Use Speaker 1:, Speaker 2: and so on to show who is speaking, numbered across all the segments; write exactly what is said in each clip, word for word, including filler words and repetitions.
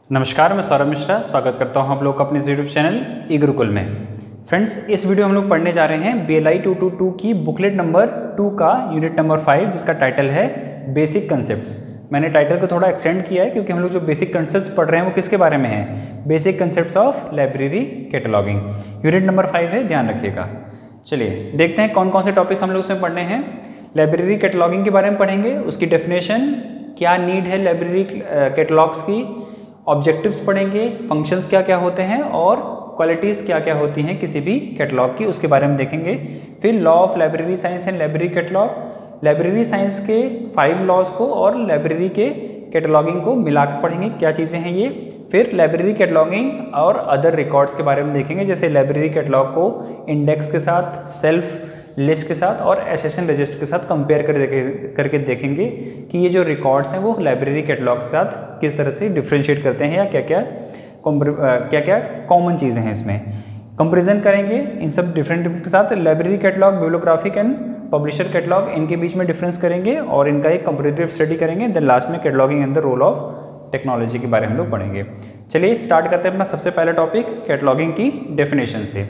Speaker 1: नमस्कार, मैं सौरभ मिश्रा स्वागत करता हूं आप लोग का अपने यूट्यूब चैनल ई गुरुकुल में। फ्रेंड्स, इस वीडियो में हम लोग पढ़ने जा रहे हैं B L I two two two की बुकलेट नंबर टू का यूनिट नंबर फाइव, जिसका टाइटल है बेसिक कंसेप्ट्स। मैंने टाइटल को थोड़ा एक्सटेंड किया है क्योंकि हम लोग जो बेसिक कंसेप्ट्स पढ़ रहे हैं वो किसके बारे में है? Basic concepts of library cataloguing. Unit number five है, ध्यान रखिएगा। चलिए देखते हैं कौन कौन से टॉपिक्स हम लोग उसमें पढ़ने हैं। लाइब्रेरी कैटलॉगिंग के बारे में पढ़ेंगे, उसकी डेफिनेशन, क्या नीड है लाइब्रेरी कैटलॉग्स की, ऑब्जेक्टिव्स पढ़ेंगे, फंक्शंस क्या क्या होते हैं और क्वालिटीज़ क्या क्या होती हैं किसी भी कैटलॉग की, उसके बारे में देखेंगे। फिर law of library science and library catalogue, library science के फाइव लॉज को और लाइब्रेरी के कैटलॉगिंग को मिला कर पढ़ेंगे, क्या चीज़ें हैं ये। फिर लाइब्रेरी कैटलॉगिंग और अदर रिकॉर्ड्स के बारे में देखेंगे, जैसे लाइब्रेरी कैटलॉग को इंडेक्स के साथ, सेल्फ लिस्ट के साथ और एसेशन रजिस्टर के साथ कंपेयर कर देखे करके देखेंगे कि ये जो रिकॉर्ड्स हैं वो लाइब्रेरी कैटलॉग के साथ किस तरह से डिफ्रेंशिएट करते हैं या क्या क्या क्या क्या कॉमन चीज़ें हैं इसमें। कंपैरिजन करेंगे इन सब डिफरेंट के साथ। Library catalogue, bibliographic and publisher catalogue, इनके बीच में डिफरेंस करेंगे और इनका एक कंपैरेटिव स्टडी करेंगे। देन लास्ट में cataloguing and the role of technology के बारे में हम लोग पढ़ेंगे। चलिए स्टार्ट करते हैं अपना सबसे पहला टॉपिक कैटलॉगिंग की डेफिनेशन से।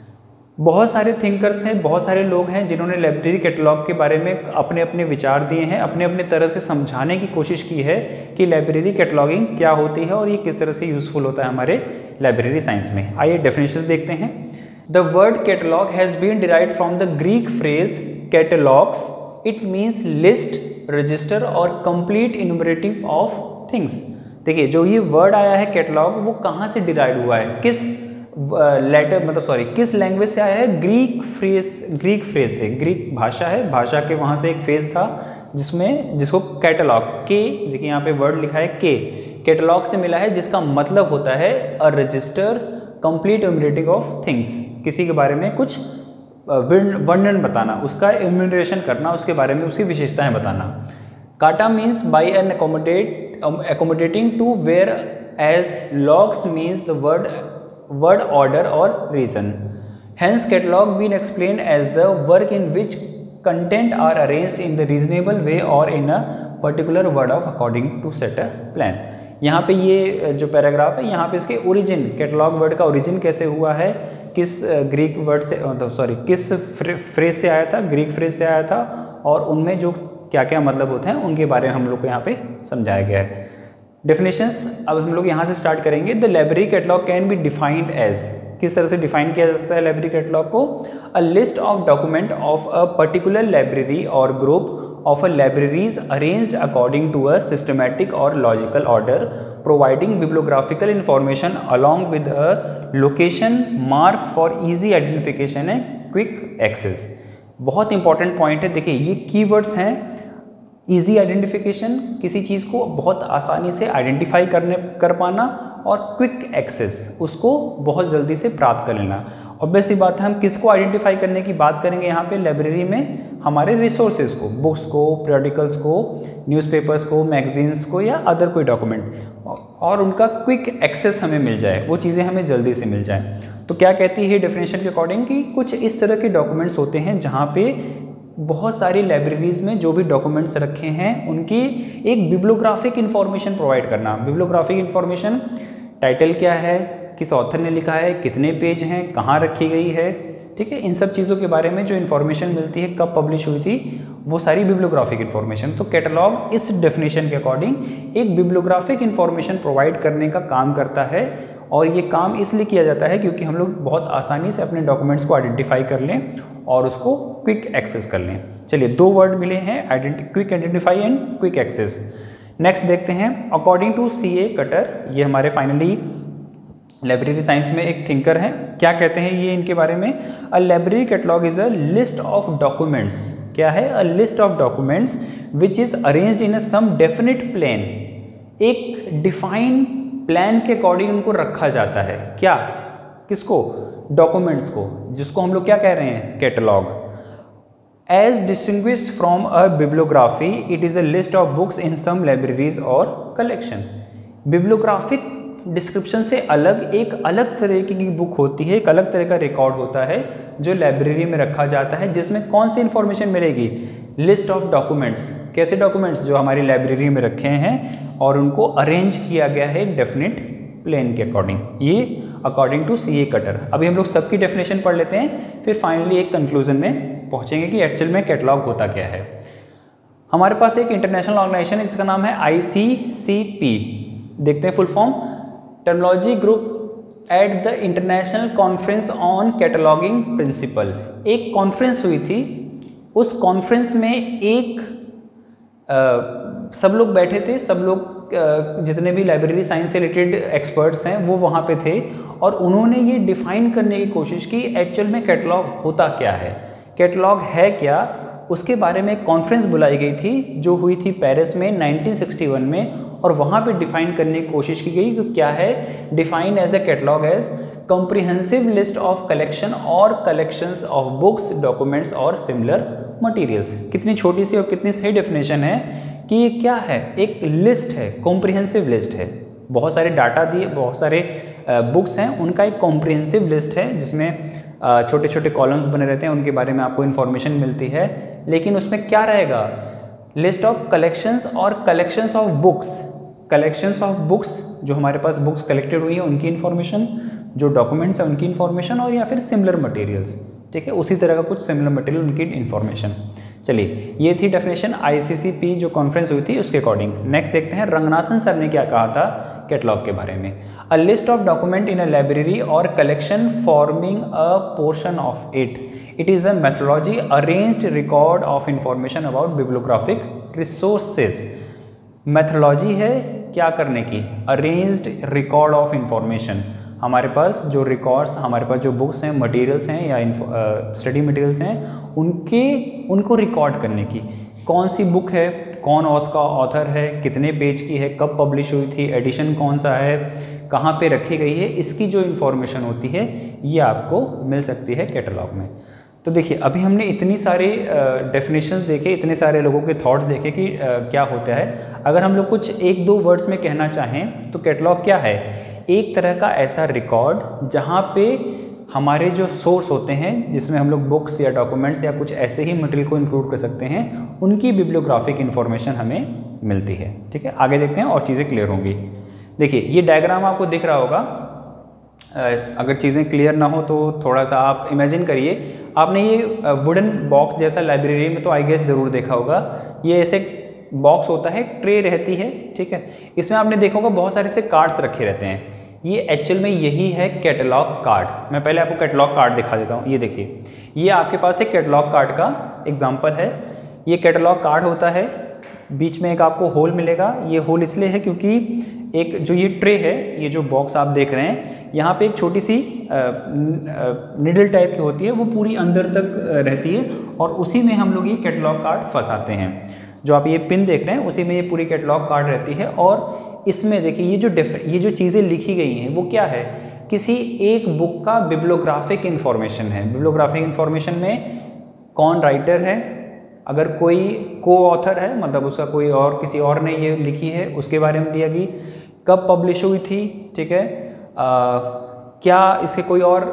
Speaker 1: बहुत सारे थिंकर्स हैं, बहुत सारे लोग हैं जिन्होंने लाइब्रेरी कैटलॉग के बारे में अपने अपने विचार दिए हैं, अपने अपने तरह से समझाने की कोशिश की है कि लाइब्रेरी कैटलॉगिंग क्या होती है और ये किस तरह से यूजफुल होता है हमारे लाइब्रेरी साइंस में। आइए डेफिनेशंस देखते हैं। The word catalogue has been derived from the Greek phrase catalogues. It means list, register और कंप्लीट इनुमरेटिंग ऑफ थिंग्स। देखिए, जो ये वर्ड आया है कैटलॉग, वो कहाँ से डिराइव हुआ है, किस लेटर मतलब सॉरी किस लैंग्वेज से आया है? ग्रीक फ्रेज, ग्रीक फ्रेज से। ग्रीक भाषा है, भाषा के वहाँ से एक फेज था जिसमें जिसको कैटलॉग, के देखिए यहाँ पे वर्ड लिखा है के, कैटलॉग से मिला है, जिसका मतलब होता है a register complete enumerating of things. किसी के बारे में कुछ वर्णन बताना, उसका इन्यूमरेशन करना, उसके बारे में उसकी विशेषताएं बताना। Kata means by an accommodate accommodating to where as logs means the word word order or reason. Hence catalog been explained as the work in which content are arranged in the reasonable way or in a particular word of according to set a plan. यहाँ पे ये जो paragraph है, यहाँ पे इसके origin, catalogue word का origin कैसे हुआ है, किस ग्रीक वर्ड से मतलब सॉरी किस फ्रेज से आया था, ग्रीक फ्रेज से आया था और उनमें जो क्या क्या मतलब होते हैं उनके बारे में हम लोग को यहाँ पे समझाया गया है। डेफिनेशंस अब हम लोग यहाँ से स्टार्ट करेंगे। The library catalogue can be defined as, किस तरह से डिफाइन किया जा सकता है लाइब्रेरी कैटलॉग को? A list of document of a particular library और group of a libraries arranged according to a systematic और logical order, providing bibliographical information along with a location mark for easy identification and quick access. बहुत important point है। देखिए, ये keywords हैं। Easy identification, किसी चीज़ को बहुत आसानी से आइडेंटिफाई करने कर पाना, और क्विक एक्सेस, उसको बहुत जल्दी से प्राप्त कर लेना। ऑब्वियस सी बात है, हम किसको आइडेंटिफाई करने की बात करेंगे यहाँ पे लाइब्रेरी में? हमारे रिसोर्सेज को, बुक्स को, पीरियडिकल्स को, न्यूज़पेपर्स को, मैगजीन्स को या अदर कोई डॉक्यूमेंट, और उनका क्विक एक्सेस हमें मिल जाए, वो चीज़ें हमें जल्दी से मिल जाए। तो क्या कहती है डेफिनेशन के अकॉर्डिंग कि कुछ इस तरह के डॉक्यूमेंट्स होते हैं जहाँ पे बहुत सारी लाइब्रेरीज़ में जो भी डॉक्यूमेंट्स रखे हैं उनकी एक बिब्लियोग्राफिक इन्फॉर्मेशन प्रोवाइड करना। बिब्लियोग्राफिक इन्फॉर्मेशन, टाइटल क्या है, किस ऑथर ने लिखा है, कितने पेज हैं, कहाँ रखी गई है, ठीक है, इन सब चीज़ों के बारे में जो इन्फॉर्मेशन मिलती है, कब पब्लिश हुई थी, वो सारी बिब्लियोग्राफिक इन्फॉर्मेशन। तो कैटलॉग इस डेफिनेशन के अकॉर्डिंग एक बिब्लियोग्राफिक इन्फॉर्मेशन प्रोवाइड करने का काम करता है, और ये काम इसलिए किया जाता है क्योंकि हम लोग बहुत आसानी से अपने डॉक्यूमेंट्स को आइडेंटिफाई कर लें और उसको क्विक एक्सेस कर लें। चलिए, दो वर्ड मिले हैं, quick identify and quick access. Next देखते हैं, according to C A Cutter, ये हमारे फाइनली लाइब्रेरी साइंस में एक थिंकर हैं। क्या कहते हैं ये इनके बारे में? A library catalogue is a list of documents. क्या है? A list of documents which is arranged in a some definite plan. एक डिफाइन प्लान के अकॉर्डिंग उनको रखा जाता है। क्या? किसको? डॉक्यूमेंट्स को, जिसको हम लोग क्या कह रहे हैं? Catalogue. As distinguished from a bibliography, it is a list of books in some libraries और कलेक्शन। बिब्लियोग्राफिक डिस्क्रिप्शन से अलग एक अलग तरह की बुक होती है, एक अलग तरह का रिकॉर्ड होता है जो लाइब्रेरी में रखा जाता है, जिसमें कौन सी इंफॉर्मेशन मिलेगी? लिस्ट ऑफ डॉक्यूमेंट्स, कैसे डॉक्यूमेंट्स? जो हमारी लाइब्रेरी में रखे हैं और उनको अरेंज किया गया है एक डेफिनेट प्लेन के अकॉर्डिंग, ये according to C A Cutter. अभी हम लोग सबकी डेफिनेशन पढ़ लेते हैं, फिर फाइनली एक कंक्लूजन में पहुंचेंगे कि एक्चुअल में कैटलॉग होता क्या है। हमारे पास एक इंटरनेशनल ऑर्गेनाइजेशन है जिसका नाम है आई सी सी पी। देखते हैं full form, terminology group at the international conference on cataloguing principle. एक कॉन्फ्रेंस हुई थी, उस कॉन्फ्रेंस में एक आ, सब लोग बैठे थे, सब लोग आ, जितने भी लाइब्रेरी साइंस से रिलेटेड एक्सपर्ट्स हैं वो वहाँ पे थे, और उन्होंने ये डिफाइन करने की कोशिश की एक्चुअल में कैटलॉग होता क्या है, कैटलॉग है क्या, उसके बारे में एक कॉन्फ्रेंस बुलाई गई थी जो हुई थी पेरिस में नाइनटीन सिक्सटी वन में, और वहाँ पे डिफाइन करने की कोशिश की गई। तो क्या है define as a catalogue as comprehensive list of collection or collections of books, documents और similar materials। कितनी छोटी सी और कितनी सही डेफिनेशन है कि ये क्या है, एक लिस्ट है, कॉम्प्रिहेंसिव लिस्ट है, बहुत सारे डाटा दिए, बहुत सारे बुक्स हैं, उनका एक कॉम्प्रिहेंसिव लिस्ट है जिसमें छोटे छोटे कॉलम्स बने रहते हैं, उनके बारे में आपको इन्फॉर्मेशन मिलती है। लेकिन उसमें क्या रहेगा, लिस्ट ऑफ कलेक्शंस और collections of books, collections of books जो हमारे पास बुक्स कलेक्टेड हुई हैं उनकी इन्फॉर्मेशन, जो डॉक्यूमेंट्स हैं उनकी इन्फॉर्मेशन, और या फिर सिमिलर मटेरियल्स, ठीक है, उसी तरह का कुछ सिमिलर मटेरियल उनकी इन्फॉर्मेशन। चलिए ये थी definition I C C P जो कॉन्फ्रेंस हुई थी उसके अकॉर्डिंग। नेक्स्ट देखते हैं रंगनाथन सर ने क्या कहा था कैटलॉग के बारे में। A list of document in a library और collection forming a portion of it, it is a methodology arranged record of information about bibliographic resources. Methodology है क्या करने की, अरेंज्ड रिकॉर्ड ऑफ इंफॉर्मेशन, हमारे पास जो रिकॉर्ड्स, हमारे पास जो बुक्स हैं, मटेरियल्स हैं या स्टडी मटेरियल्स हैं, उनके उनको रिकॉर्ड करने की। कौन सी बुक है, कौन उसका ऑथर है, कितने पेज की है, कब पब्लिश हुई थी, एडिशन कौन सा है, कहाँ पे रखी गई है, इसकी जो इन्फॉर्मेशन होती है ये आपको मिल सकती है कैटलॉग में। तो देखिए अभी हमने इतनी सारे डेफिनेशंस देखे, इतने सारे लोगों के थॉट्स देखे कि आ, क्या होता है। अगर हम लोग कुछ एक दो वर्ड्स में कहना चाहें तो कैटलॉग क्या है, एक तरह का ऐसा रिकॉर्ड जहाँ पे हमारे जो सोर्स होते हैं, जिसमें हम लोग बुक्स या डॉक्यूमेंट्स या कुछ ऐसे ही मटेरियल को इंक्लूड कर सकते हैं, उनकी बिब्लियोग्राफिक इन्फॉर्मेशन हमें मिलती है। ठीक है, आगे देखते हैं और चीज़ें क्लियर होंगी। देखिए ये डायग्राम आपको दिख रहा होगा, अगर चीज़ें क्लियर ना हो तो थोड़ा सा आप इमेजिन करिए। आपने ये वुडन बॉक्स जैसा लाइब्रेरी में तो आई गेस ज़रूर देखा होगा, ये ऐसे बॉक्स होता है, ट्रे रहती है, ठीक है, इसमें आपने देखा होगा बहुत सारे से कार्ड्स रखे रहते हैं। ये एक्चुअल में यही है कैटलॉग कार्ड। मैं पहले आपको कैटलॉग कार्ड दिखा देता हूँ। ये देखिए, ये आपके पास एक कैटलॉग कार्ड का एग्जांपल है। ये कैटलॉग कार्ड होता है, बीच में एक आपको होल मिलेगा। ये होल इसलिए है क्योंकि एक जो ये ट्रे है, ये जो बॉक्स आप देख रहे हैं, यहाँ पे एक छोटी सी निडल टाइप की होती है, वो पूरी अंदर तक रहती है, और उसी में हम लोग ये कैटलॉग कार्ड फंसाते हैं। जो आप ये पिन देख रहे हैं उसी में ये पूरी कैटलॉग कार्ड रहती है। और इसमें देखिए ये जो ये जो चीज़ें लिखी गई हैं वो क्या है, किसी एक बुक का बिब्लियोग्राफिक इन्फॉर्मेशन है। बिब्लियोग्राफिक इन्फॉर्मेशन में कौन राइटर है, अगर कोई को ऑथर है, मतलब उसका कोई और किसी और ने ये लिखी है, उसके बारे में दिया गई, कब पब्लिश हुई थी, ठीक है, आ, क्या इसके कोई और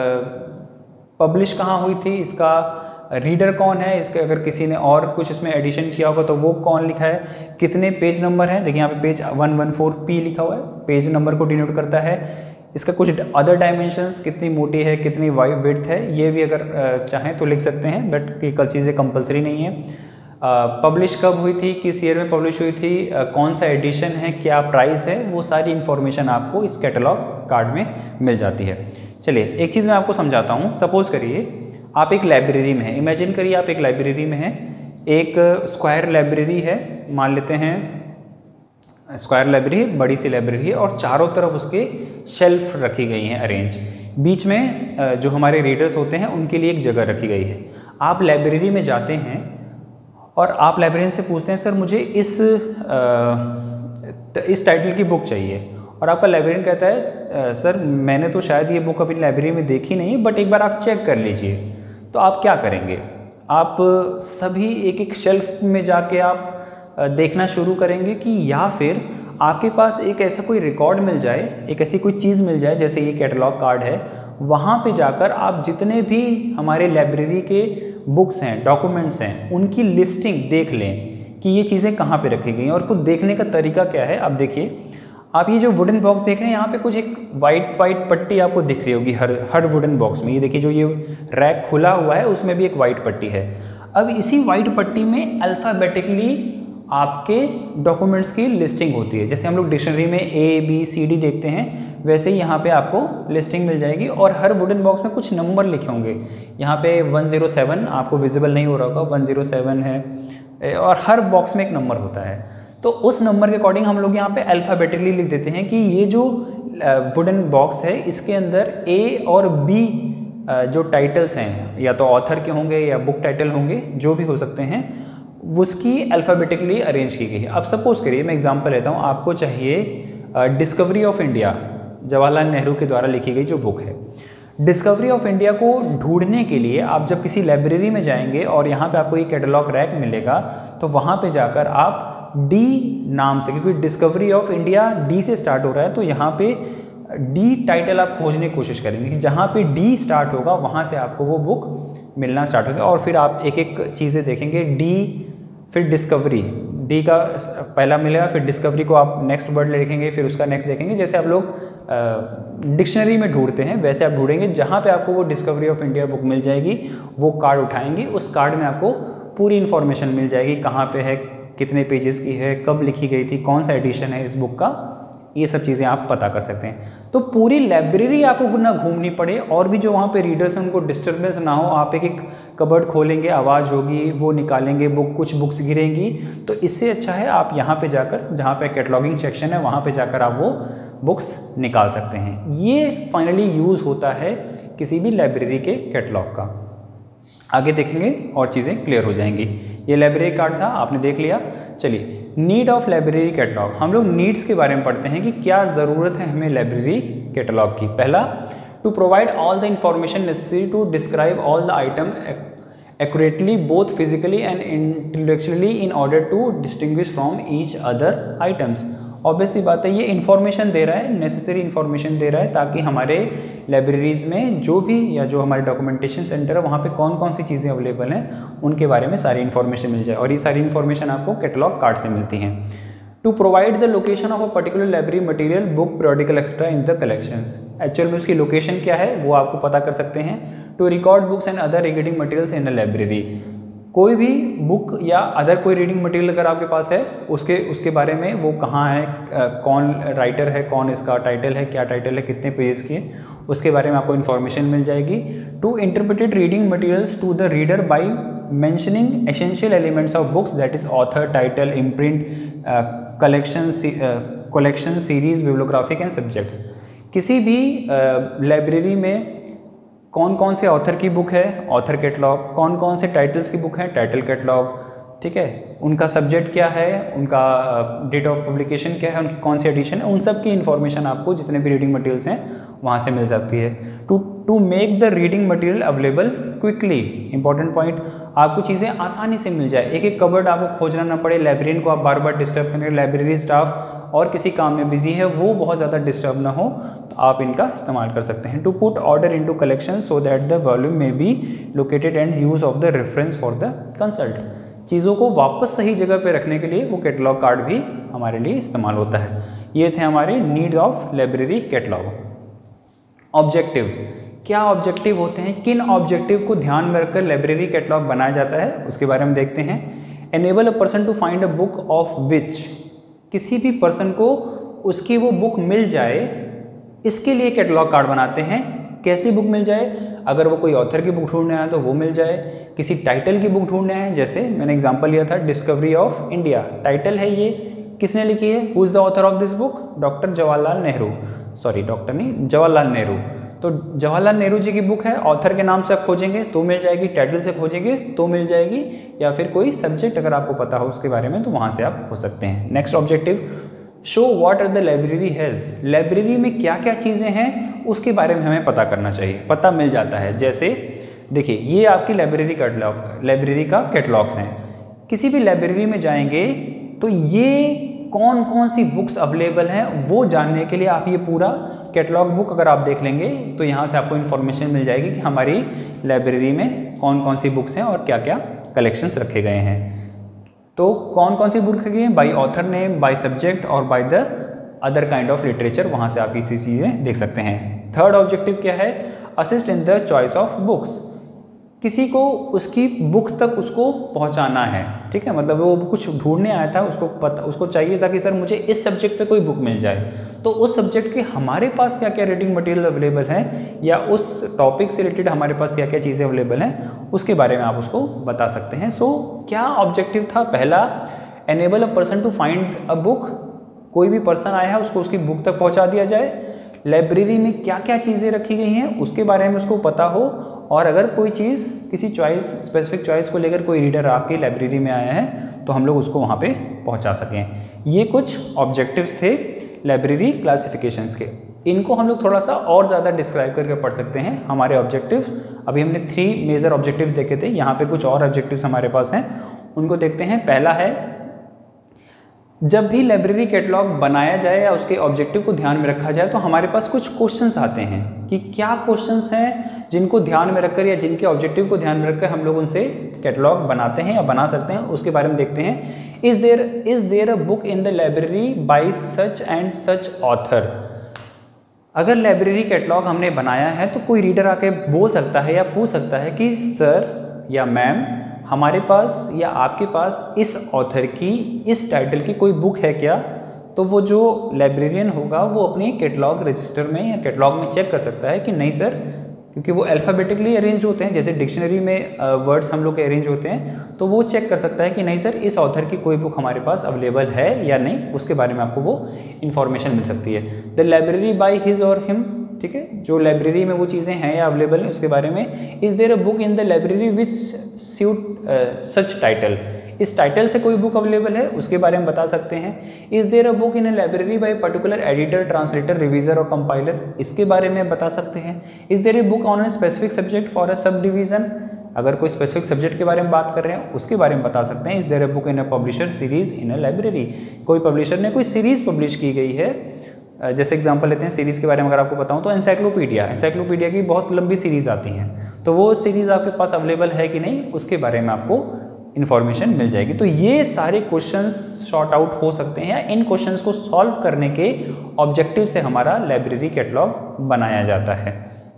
Speaker 1: पब्लिश कहाँ हुई थी, इसका रीडर कौन है, इसके अगर किसी ने और कुछ इसमें एडिशन किया होगा तो वो कौन लिखा है, कितने पेज नंबर हैं। देखिए यहाँ पे page one one four P लिखा हुआ है, पेज नंबर को डिनोट करता है। इसका कुछ अदर डायमेंशंस, कितनी मोटी है, कितनी वाइड विड्थ है, ये भी अगर चाहें तो लिख सकते हैं, बट ये कल चीज़ें कंपलसरी नहीं है। पब्लिश कब हुई थी, किस ईयर में पब्लिश हुई थी, आ, कौन सा एडिशन है, क्या प्राइस है, वो सारी इन्फॉर्मेशन आपको इस कैटलॉग कार्ड में मिल जाती है। चलिए एक चीज़ मैं आपको समझाता हूँ। सपोज़ करिए आप एक लाइब्रेरी में हैं, इमेजिन करिए आप एक लाइब्रेरी में हैं, एक स्क्वायर लाइब्रेरी है, मान लेते हैं स्क्वायर लाइब्रेरी, बड़ी सी लाइब्रेरी है, और चारों तरफ उसके शेल्फ रखी गई हैं अरेंज। बीच में जो हमारे रीडर्स होते हैं उनके लिए एक जगह रखी गई है। आप लाइब्रेरी में जाते हैं और आप लाइब्रेरियन से पूछते हैं सर मुझे इस आ, इस टाइटल की बुक चाहिए, और आपका लाइब्रेरियन कहता है सर मैंने तो शायद ये बुक अभी लाइब्रेरी में देखी नहीं, बट एक बार आप चेक कर लीजिए। तो आप क्या करेंगे, आप सभी एक एक शेल्फ में जाके आप देखना शुरू करेंगे, कि या फिर आपके पास एक ऐसा कोई रिकॉर्ड मिल जाए, एक ऐसी कोई चीज़ मिल जाए जैसे ये कैटलॉग कार्ड है, वहाँ पे जाकर आप जितने भी हमारे लाइब्रेरी के बुक्स हैं, डॉक्यूमेंट्स हैं, उनकी लिस्टिंग देख लें कि ये चीज़ें कहाँ पे रखी गई हैं और खुद देखने का तरीका क्या है। अब देखिए, आप ये जो वुडन बॉक्स देख रहे हैं, यहाँ पे कुछ एक वाइट वाइट पट्टी आपको दिख रही होगी हर हर वुडन बॉक्स में। ये देखिए, जो ये रैक खुला हुआ है उसमें भी एक वाइट पट्टी है। अब इसी वाइट पट्टी में अल्फ़ाबेटिकली आपके डॉक्यूमेंट्स की लिस्टिंग होती है। जैसे हम लोग डिक्शनरी में ए बी सी डी देखते हैं, वैसे ही यहाँ पे आपको लिस्टिंग मिल जाएगी और हर वुडन बॉक्स में कुछ नंबर लिखे होंगे। यहाँ पे वन ज़ीरो सेवन आपको विजिबल नहीं हो रहा होगा, वन ज़ीरो सेवन है और हर बॉक्स में एक नंबर होता है। तो उस नंबर के अकॉर्डिंग हम लोग यहाँ पे अल्फ़ाबेटिकली लिख देते हैं कि ये जो वुडन बॉक्स है इसके अंदर ए और बी जो टाइटल्स हैं, या तो ऑथर के होंगे या बुक टाइटल होंगे, जो भी हो सकते हैं, उसकी अल्फ़ाबेटिकली अरेंज की गई है। अब सपोज़ करिए, मैं एग्जांपल लेता हूँ, आपको चाहिए Discovery of India, Jawaharlal Nehru के द्वारा लिखी गई जो बुक है। डिस्कवरी ऑफ इंडिया को ढूंढने के लिए आप जब किसी लाइब्रेरी में जाएंगे और यहाँ पे आपको ये कैटलॉग रैक मिलेगा, तो वहाँ पे जाकर आप डी नाम से, क्योंकि डिस्कवरी ऑफ इंडिया डी से स्टार्ट हो रहा है, तो यहाँ पे डी टाइटल आप खोजने की कोशिश करेंगे कि जहाँ पे डी स्टार्ट होगा वहाँ से आपको वो बुक मिलना स्टार्ट होगा। और फिर आप एक एक चीज़ें देखेंगे, डी फिर डिस्कवरी, डी का पहला मिलेगा, फिर डिस्कवरी को आप नेक्स्ट वर्ड लिखेंगे, फिर उसका नेक्स्ट देखेंगे। जैसे आप लोग डिक्शनरी में ढूंढते हैं वैसे आप ढूंढेंगे। जहाँ पे आपको वो डिस्कवरी ऑफ इंडिया बुक मिल जाएगी, वो कार्ड उठाएंगे, उस कार्ड में आपको पूरी इन्फॉर्मेशन मिल जाएगी, कहाँ पे है, कितने पेजेस की है, कब लिखी गई थी, कौन सा एडिशन है इस बुक का, ये सब चीज़ें आप पता कर सकते हैं। तो पूरी लाइब्रेरी आपको ना घूमनी पड़े और भी जो वहाँ पे रीडर्स हैं उनको डिस्टर्बेंस ना हो। आप एक एक कबर्ड खोलेंगे, आवाज़ होगी, वो निकालेंगे बुक, कुछ बुक्स गिरेंगी, तो इससे अच्छा है आप यहाँ पे जाकर, जहाँ पे कैटलॉगिंग सेक्शन है वहाँ पे जाकर आप वो बुक्स निकाल सकते हैं। ये फाइनली यूज़ होता है किसी भी लाइब्रेरी के कैटलॉग का। आगे देखेंगे और चीज़ें क्लियर हो जाएंगी। ये लाइब्रेरी कार्ड था, आपने देख लिया। चलिए, नीड ऑफ लाइब्रेरी कैटलॉग, हम लोग नीड्स के बारे में पढ़ते हैं कि क्या ज़रूरत है हमें लाइब्रेरी कैटलॉग की। पहला, to provide all the information necessary to describe all the item accurately both physically and intellectually in order to distinguish from each other items. Obviously बात है, ये इन्फॉर्मेशन दे रहा है, नेसेसरी इन्फॉर्मेशन दे रहा है, ताकि हमारे लाइब्रेरीज़ में जो भी, या जो हमारे डॉक्यूमेंटेशन सेंटर है वहाँ पे कौन कौन सी चीज़ें अवेलेबल हैं उनके बारे में सारी इन्फॉर्मेशन मिल जाए। और ये सारी इन्फॉर्मेशन आपको कैटलॉग कार्ड से मिलती हैं। To provide the location of a particular library material, book, periodical etcetera in the collections. Actual में उसकी लोकेशन क्या है वो आपको पता कर सकते हैं। To record books and other reading materials in a library, कोई भी बुक या अदर कोई रीडिंग मटेरियल अगर आपके पास है, उसके उसके बारे में, वो कहाँ है, कौन राइटर है, कौन इसका टाइटल है, क्या टाइटल है, कितने पेजेस की है, उसके बारे में आपको इन्फॉर्मेशन मिल जाएगी। To interpreted reading materials to the reader by mentioning essential elements of books, that is author, title, imprint, collection, collection, series, bibliographic and subjects. किसी भी लाइब्रेरी uh, में कौन कौन से ऑथर की बुक है, ऑथर कैटलॉग, कौन कौन से टाइटल्स की बुक है, टाइटल कैटलॉग, ठीक है, उनका सब्जेक्ट क्या है, उनका डेट ऑफ पब्लिकेशन क्या है, उनकी कौन सी एडिशन है, उन सब की इन्फॉर्मेशन आपको जितने भी रीडिंग मटेरियल्स हैं वहाँ से मिल जाती है। To to make the reading material available quickly, important point, आपको चीज़ें आसानी से मिल जाए, एक एक कबर्ड आपको खोजना ना पड़े, लाइब्रेरियन को आप बार बार डिस्टर्ब करें, लाइब्रेरी स्टाफ और किसी काम में बिजी है वो बहुत ज़्यादा डिस्टर्ब ना हो, तो आप इनका इस्तेमाल कर सकते हैं। To put order into collection so that the volume may be located and use of the reference for the consult, चीज़ों को वापस सही जगह पे रखने के लिए वो कैटलॉग कार्ड भी हमारे लिए इस्तेमाल होता है। ये थे हमारे need of library catalogue. Objective, क्या ऑब्जेक्टिव होते हैं, किन ऑब्जेक्टिव को ध्यान में रखकर लाइब्रेरी कैटलॉग बनाया जाता है, उसके बारे में देखते हैं। Enable a person to find a book of which, किसी भी पर्सन को उसकी वो बुक मिल जाए, इसके लिए कैटलॉग कार्ड बनाते हैं। कैसी बुक मिल जाए, अगर वो कोई ऑथर की बुक ढूंढने आया तो वो मिल जाए, किसी टाइटल की बुक ढूंढने आए, जैसे मैंने एग्जांपल लिया था डिस्कवरी ऑफ इंडिया, टाइटल है ये, किसने लिखी है, who is the author of this book, doctor Jawaharlal Nehru, sorry doctor नहीं, जवाहरलाल नेहरू। तो जवाहरलाल नेहरू जी की बुक है, ऑथर के नाम से आप खोजेंगे तो मिल जाएगी, टाइटल से खोजेंगे तो मिल जाएगी, या फिर कोई सब्जेक्ट अगर आपको पता हो उसके बारे में तो वहाँ से आप खोज सकते हैं। Next objective, show what are the library has, library में क्या क्या चीज़ें हैं उसके बारे में हमें पता करना चाहिए, पता मिल जाता है। जैसे देखिए, ये आपकी लाइब्रेरी कैटलॉग, लाइब्रेरी का कैटलॉग्स हैं। किसी भी लाइब्रेरी में जाएंगे तो ये कौन कौन सी बुक्स अवेलेबल हैं वो जानने के लिए आप ये पूरा कैटलॉग बुक अगर आप देख लेंगे तो यहाँ से आपको इन्फॉर्मेशन मिल जाएगी कि हमारी लाइब्रेरी में कौन कौन सी बुक्स हैं और क्या क्या कलेक्शंस रखे गए हैं। तो कौन कौन सी बुक रखी है, by author name, by subject और by the other kind of literature, वहाँ से आप इसी चीज़ें देख सकते हैं। थर्ड ऑब्जेक्टिव क्या है, assist in the choice of books, किसी को उसकी बुक तक उसको पहुंचाना है, ठीक है, मतलब वो कुछ ढूंढने आया था, उसको पता उसको चाहिए था कि सर मुझे इस सब्जेक्ट पे कोई बुक मिल जाए, तो उस सब्जेक्ट के हमारे पास क्या क्या रीडिंग मटेरियल अवेलेबल है या उस टॉपिक से रिलेटेड हमारे पास क्या क्या चीज़ें अवेलेबल हैं, उसके बारे में आप उसको बता सकते हैं। सो so, क्या ऑब्जेक्टिव था, पहला, enable a person to find a book, कोई भी पर्सन आया है उसको उसकी बुक तक पहुँचा दिया जाए। लाइब्रेरी में क्या क्या चीज़ें रखी गई हैं उसके बारे में उसको पता हो, और अगर कोई चीज़ किसी चॉइस स्पेसिफिक चॉइस को लेकर कोई रीडर आपकी लाइब्रेरी में आया है तो हम लोग उसको वहाँ पे पहुँचा सकें। ये कुछ ऑब्जेक्टिव्स थे लाइब्रेरी क्लासिफिकेशंस के। इनको हम लोग थोड़ा सा और ज़्यादा डिस्क्राइब करके पढ़ सकते हैं। हमारे ऑब्जेक्टिव्स अभी हमने थ्री मेजर ऑब्जेक्टिव देखे थे, यहाँ पे कुछ और ऑब्जेक्टिव्स हमारे पास हैं, उनको देखते हैं। पहला है, जब भी लाइब्रेरी कैटलॉग बनाया जाए या उसके ऑब्जेक्टिव को ध्यान में रखा जाए तो हमारे पास कुछ क्वेश्चंस आते हैं कि क्या क्वेश्चंस हैं जिनको ध्यान में रखकर या जिनके ऑब्जेक्टिव को ध्यान में रखकर हम लोग उनसे कैटलॉग बनाते हैं या बना सकते हैं, उसके बारे में देखते हैं। Is there is there a book in the library by such and such author. अगर लाइब्रेरी कैटलॉग हमने बनाया है तो कोई रीडर आके बोल सकता है या पूछ सकता है कि सर या मैम हमारे पास या आपके पास इस ऑथर की, इस टाइटल की कोई बुक है क्या? तो वो जो लाइब्रेरियन होगा वो अपनी कैटलॉग रजिस्टर में या कैटलॉग में चेक कर सकता है कि नहीं सर, क्योंकि वो अल्फ़ाबेटिकली अरेंज होते हैं, जैसे डिक्शनरी में वर्ड्स हम लोग के अरेंज होते हैं, तो वो चेक कर सकता है कि नहीं सर इस ऑथर की कोई बुक हमारे पास अवेलेबल है या नहीं, उसके बारे में आपको वो इन्फॉर्मेशन मिल सकती है। The library by his or him, ठीक है, जो लाइब्रेरी में वो चीज़ें हैं या अवेलेबल हैं उसके बारे में। Is there a book in the library which suit such title, इस टाइटल से कोई बुक अवेलेबल है उसके बारे में बता सकते हैं। Is there a book in a library by particular editor, translator, reviser or compiler, इसके बारे में बता सकते हैं। Is there a book on a specific subject for a subdivision, अगर कोई स्पेसिफिक सब्जेक्ट के बारे में बात कर रहे हैं उसके बारे में बता सकते हैं। Is there a book in a publisher series in a library, कोई पब्लिशर ने कोई सीरीज़ पब्लिश की गई है, जैसे एग्जांपल लेते हैं सीरीज़ के बारे में अगर आपको बताऊं तो एनसाइक्लोपीडिया, एनसाइक्लोपीडिया की बहुत लंबी सीरीज़ आती हैं, तो वो सीरीज़ आपके पास अवेलेबल है कि नहीं उसके बारे में आपको इन्फॉर्मेशन मिल जाएगी। तो ये सारे क्वेश्चंस शॉर्ट आउट हो सकते हैं या इन क्वेश्चंस को सॉल्व करने के ऑब्जेक्टिव से हमारा लाइब्रेरी कैटलॉग बनाया जाता है।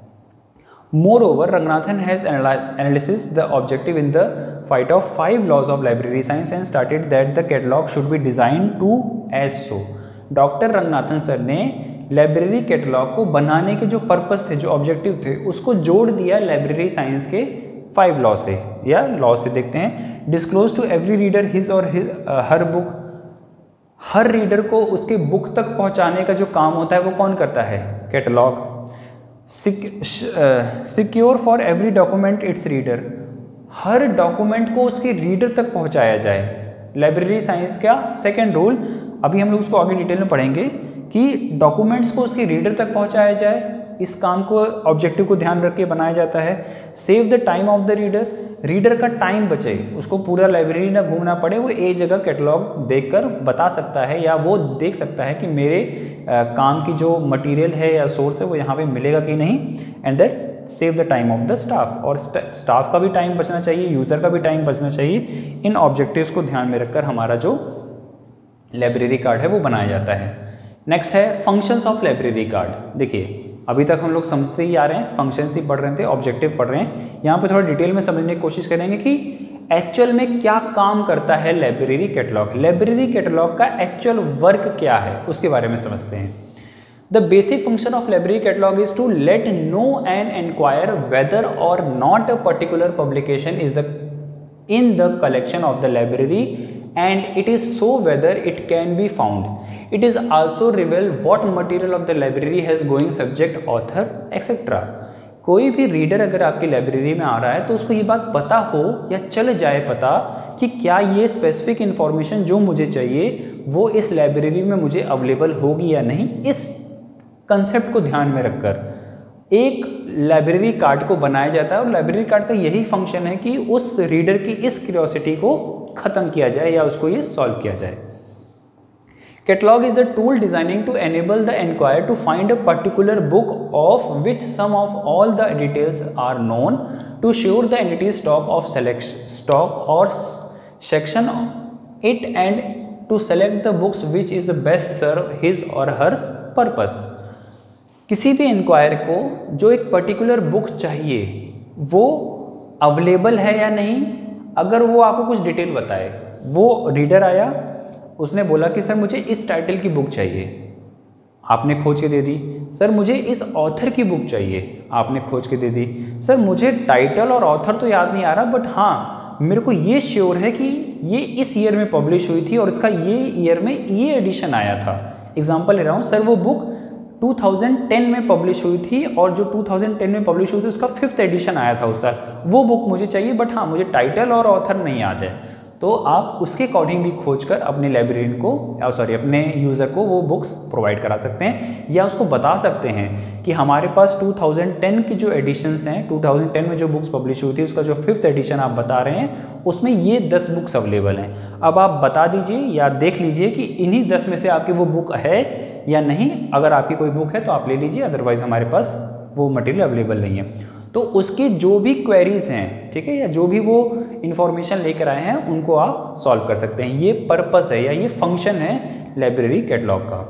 Speaker 1: Moreover, Ranganathan has analyzed the objective in the fight of five laws of library science and stated that the catalog should be designed to as so. Doctor Ranganathan sir ने library catalogue को बनाने के जो purpose थे, जो objective थे, उसको जोड़ दिया लाइब्रेरी साइंस के फाइव लॉ से या लॉ से। देखते हैं, disclose to every reader his or her book, her reader को उसके बुक तक पहुंचाने का जो काम होता है वो कौन करता है? Catalogue. Secure for every document its reader, हर डॉक्यूमेंट को उसके रीडर तक पहुंचाया जाए। लाइब्रेरी साइंस का सेकेंड रूल, अभी हम लोग उसको आगे डिटेल में पढ़ेंगे कि डॉक्यूमेंट्स को उसके रीडर तक पहुंचाया जाए, इस काम को ऑब्जेक्टिव को ध्यान रख के बनाया जाता है। Save the time of the reader, reader का टाइम बचे, उसको पूरा लाइब्रेरी ना घूमना पड़े, वो एक जगह कैटलॉग देखकर बता सकता है या वो देख सकता है कि मेरे आ, काम की जो मटेरियल है या सोर्स है वो यहाँ पे मिलेगा कि नहीं। And that save the time of the staff, और स्टाफ का भी टाइम बचना चाहिए, यूज़र का भी टाइम बचना चाहिए। इन ऑब्जेक्टिव्स को ध्यान में रखकर हमारा जो लाइब्रेरी कार्ड है वो बनाया जाता है। नेक्स्ट है फंक्शंस ऑफ लाइब्रेरी कार्ड। देखिए अभी तक हम लोग समझते ही आ रहे हैं, फंक्शंस ही पढ़ रहे थे, ऑब्जेक्टिव पढ़ रहे हैं। यहाँ पे थोड़ा डिटेल में समझने की कोशिश करेंगे कि एक्चुअल में क्या काम करता है लाइब्रेरी कैटलॉग, लाइब्रेरी कैटलॉग का एक्चुअल वर्क क्या है उसके बारे में समझते हैं। The basic function of library catalogue is to let know and enquire whether or not a particular publication is the in the collection of the library and it is so whether it can be found. It is also reveal what material of the library has going subject, author, et cetera. कोई भी reader अगर आपकी library में आ रहा है तो उसको ये बात पता हो या चल जाए पता कि क्या ये स्पेसिफिक इन्फॉर्मेशन जो मुझे चाहिए वो इस लाइब्रेरी में मुझे अवेलेबल होगी या नहीं। इस कंसेप्ट को ध्यान में रखकर एक लाइब्रेरी कार्ड को बनाया जाता है और लाइब्रेरी कार्ड का यही फंक्शन है कि उस रीडर की इस क्यूरियोसिटी को ख़त्म किया जाए या उसको ये सॉल्व किया जाए। Catalogue is a tool designing to enable the enquirer to find a particular book of which some of all the details are known to sure the entity stock of selection stock or section it and to select the books which is the best serve his or her purpose. किसी भी inquire को जो एक particular book चाहिए वो available है या नहीं, अगर वो आपको कुछ डिटेल बताए। वो रीडर आया, उसने बोला कि सर मुझे इस टाइटल की बुक चाहिए, आपने खोज के दे दी। सर मुझे इस ऑथर की बुक चाहिए, आपने खोज के दे दी। सर मुझे टाइटल और ऑथर तो याद नहीं आ रहा, बट हाँ मेरे को ये श्योर है कि ये इस ईयर में पब्लिश हुई थी और इसका ये ईयर में ये एडिशन आया था। एग्जांपल ले रहा हूँ, सर वो बुक टू थाउजेंड टेन में पब्लिश हुई थी और जो टू थाउजेंड टेन में पब्लिश हुई थी उसका फिफ्थ एडिशन आया था उस साल, वो बुक मुझे चाहिए, बट हाँ मुझे टाइटल और ऑथर नहीं याद है। तो आप उसके अकॉर्डिंग भी खोज कर अपने लाइब्रेरियन को या सॉरी अपने यूज़र को वो बुक्स प्रोवाइड करा सकते हैं, या उसको बता सकते हैं कि हमारे पास टू थाउजेंड टेन की जो एडिशंस हैं, टू थाउजेंड टेन में जो बुक्स पब्लिश हुई थी उसका जो फिफ्थ एडिशन आप बता रहे हैं उसमें ये दस बुक्स अवेलेबल हैं। अब आप बता दीजिए या देख लीजिए कि इन्हीं दस में से आपकी वो बुक है या नहीं। अगर आपकी कोई बुक है तो आप ले लीजिए, अदरवाइज़ हमारे पास वो मटेरियल अवेलेबल नहीं है। तो उसकी जो भी क्वेरीज हैं, ठीक है, या जो भी वो इन्फॉर्मेशन लेकर आए हैं उनको आप सॉल्व कर सकते हैं। ये पर्पस है या ये फंक्शन है लाइब्रेरी कैटलॉग का।